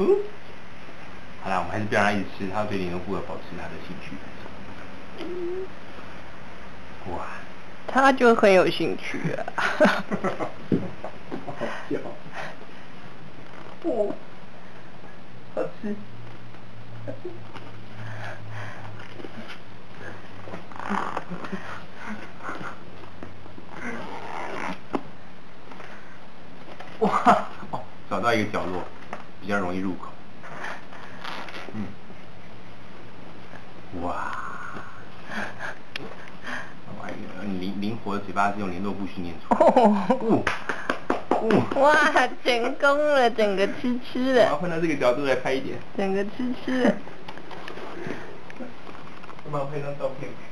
好啦，我们还是不要让他一直吃，他对联络部保持他的兴趣。哇， 他就很有兴趣啊。 好笑。哦，好吃。哇，哦，找到一个角落，比较容易入口。哇，你灵活的嘴巴是用联络部训练出来的。 哇，成功了，整个吃了。 我要换到这个角度来拍一点。 整个吃了。 要不要拍张照片？